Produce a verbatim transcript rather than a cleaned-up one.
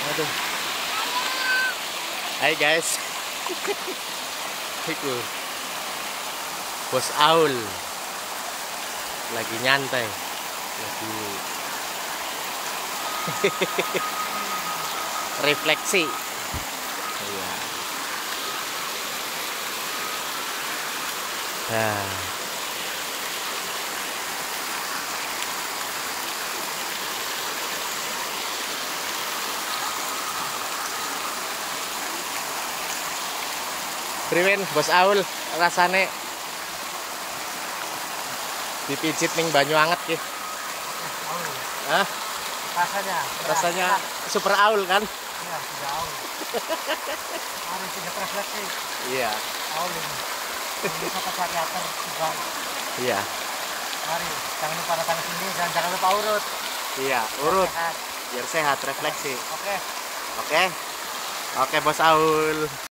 Aduh. Hai guys. Itu Bos Aul lagi nyantai, lagi refleksi. Iya. Nah. Priwen Bos Aul rasane dipijit ning banyu anget ki. Hah? Rasanya, Rasanya super Aul kan? iya, sudah Aul. Harus tidak refleksi. Iya. Aul ini. Bisa ke teater juga. Iya. Mari, jangan lupa datang ke sini dan jangan lupa urut. Iya, urut. Sehat. Biar sehat, refleksi. Oke. Oke. Oke, Bos Aul.